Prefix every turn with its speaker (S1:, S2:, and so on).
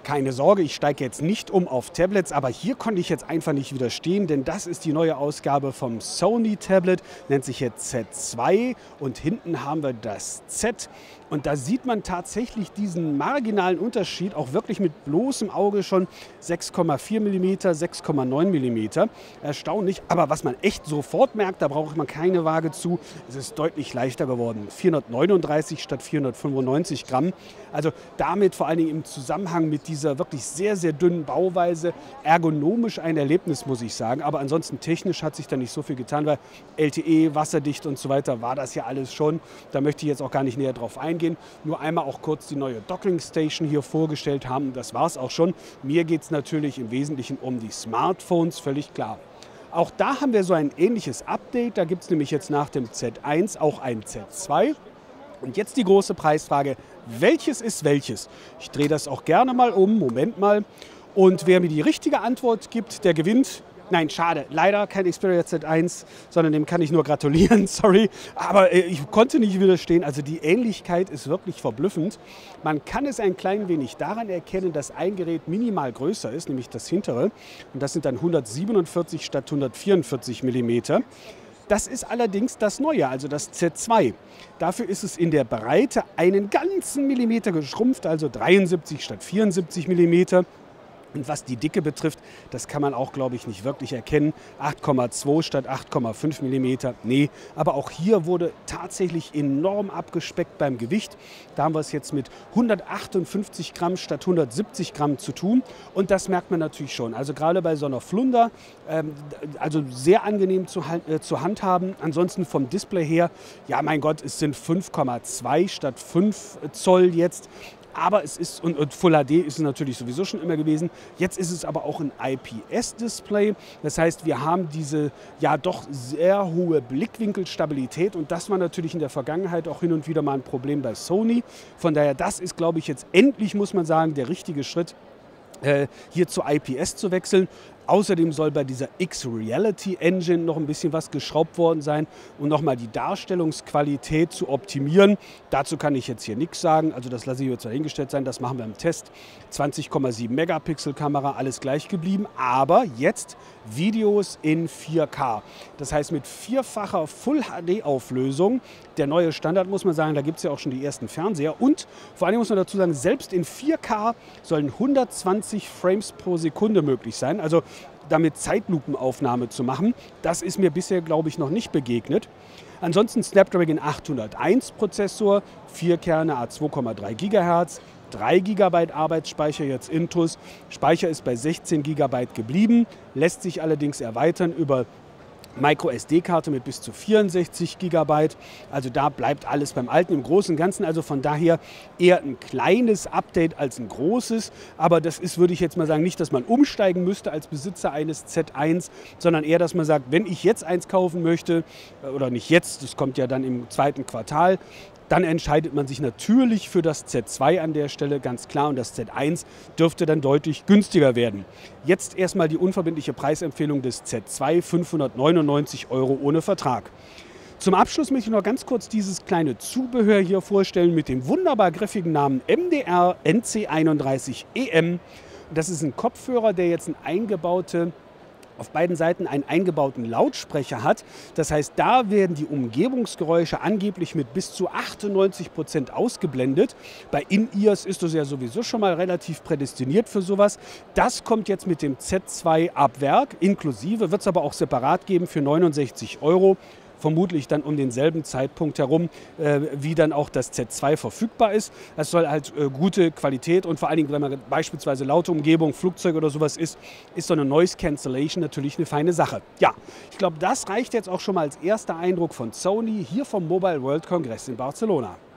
S1: Keine Sorge, ich steige jetzt nicht um auf Tablets, aber hier konnte ich jetzt einfach nicht widerstehen, denn das ist die neue Ausgabe vom Sony Tablet, nennt sich jetzt Z2 und hinten haben wir das Z. Und da sieht man tatsächlich diesen marginalen Unterschied, auch wirklich mit bloßem Auge schon 6,4 mm, 6,9 mm. Erstaunlich, aber was man echt sofort merkt, da braucht man keine Waage zu, es ist deutlich leichter geworden. 439 statt 495 Gramm. Also damit vor allen Dingen im Zusammenhang mit dieser wirklich sehr, sehr dünnen Bauweise ergonomisch ein Erlebnis, muss ich sagen. Aber ansonsten technisch hat sich da nicht so viel getan, weil LTE, wasserdicht und so weiter war das ja alles schon. Da möchte ich jetzt auch gar nicht näher drauf eingehen. Nur einmal auch kurz die neue Docking Station hier vorgestellt haben. Das war es auch schon. Mir geht es natürlich im Wesentlichen um die Smartphones, völlig klar. Auch da haben wir so ein ähnliches Update. Da gibt es nämlich jetzt nach dem Z1 auch ein Z2. Und jetzt die große Preisfrage, welches ist welches? Ich drehe das auch gerne mal um, Moment mal. Und wer mir die richtige Antwort gibt, der gewinnt. Nein, schade, leider kein Xperia Z1, sondern dem kann ich nur gratulieren, sorry. Aber ich konnte nicht widerstehen, also die Ähnlichkeit ist wirklich verblüffend. Man kann es ein klein wenig daran erkennen, dass ein Gerät minimal größer ist, nämlich das hintere. Und das sind dann 147 statt 144 mm. Das ist allerdings das Neue, also das Z2. Dafür ist es in der Breite einen ganzen Millimeter geschrumpft, also 73 statt 74 mm. Und was die Dicke betrifft, das kann man auch, glaube ich, nicht wirklich erkennen. 8,2 statt 8,5 mm. Nee, aber auch hier wurde tatsächlich enorm abgespeckt beim Gewicht. Da haben wir es jetzt mit 158 Gramm statt 170 Gramm zu tun. Und das merkt man natürlich schon. Also gerade bei so einer Flunder, also sehr angenehm zu handhaben. Ansonsten vom Display her, ja mein Gott, es sind 5,2 statt 5 Zoll jetzt. Aber es ist, und Full HD ist es natürlich sowieso schon immer gewesen, jetzt ist es aber auch ein IPS-Display. Das heißt, wir haben diese ja doch sehr hohe Blickwinkelstabilität und das war natürlich in der Vergangenheit auch hin und wieder mal ein Problem bei Sony. Von daher, das ist, glaube ich, jetzt endlich, muss man sagen, der richtige Schritt, hier zu IPS zu wechseln. Außerdem soll bei dieser X-Reality Engine noch ein bisschen was geschraubt worden sein, um nochmal die Darstellungsqualität zu optimieren. Dazu kann ich jetzt hier nichts sagen, also das lasse ich jetzt dahingestellt sein, das machen wir im Test. 20,7 Megapixel Kamera, alles gleich geblieben, aber jetzt Videos in 4K. Das heißt mit vierfacher Full-HD-Auflösung. Der neue Standard, muss man sagen, da gibt es ja auch schon die ersten Fernseher. Und vor allem muss man dazu sagen, selbst in 4K sollen 120 Frames pro Sekunde möglich sein. Also damit Zeitlupenaufnahme zu machen, das ist mir bisher, glaube ich, noch nicht begegnet. Ansonsten Snapdragon 801 Prozessor, 4 Kerne, A2,3 GHz, 3 GB Arbeitsspeicher jetzt intus. Speicher ist bei 16 GB geblieben, lässt sich allerdings erweitern über Micro-SD-Karte mit bis zu 64 GB. Also da bleibt alles beim Alten im Großen und Ganzen. Also von daher eher ein kleines Update als ein großes. Aber das ist, würde ich jetzt mal sagen, nicht, dass man umsteigen müsste als Besitzer eines Z1, sondern eher, dass man sagt, wenn ich jetzt eins kaufen möchte, oder nicht jetzt, das kommt ja dann im zweiten Quartal, dann entscheidet man sich natürlich für das Z2 an der Stelle, ganz klar. Und das Z1 dürfte dann deutlich günstiger werden. Jetzt erstmal die unverbindliche Preisempfehlung des Z2, 599 € ohne Vertrag. Zum Abschluss möchte ich noch ganz kurz dieses kleine Zubehör hier vorstellen mit dem wunderbar griffigen Namen MDR NC31EM. Das ist ein Kopfhörer, der jetzt auf beiden Seiten einen eingebauten Lautsprecher hat. Das heißt, da werden die Umgebungsgeräusche angeblich mit bis zu 98% ausgeblendet. Bei In-Ears ist das ja sowieso schon mal relativ prädestiniert für sowas. Das kommt jetzt mit dem Z2 ab Werk, inklusive, wird es aber auch separat geben für 69 €. Vermutlich dann um denselben Zeitpunkt herum, wie dann auch das Z2 verfügbar ist. Das soll halt gute Qualität und vor allen Dingen, wenn man beispielsweise laute Umgebung, Flugzeug oder sowas ist so eine Noise Cancellation natürlich eine feine Sache. Ja, ich glaube, das reicht jetzt auch schon mal als erster Eindruck von Sony hier vom Mobile World Congress in Barcelona.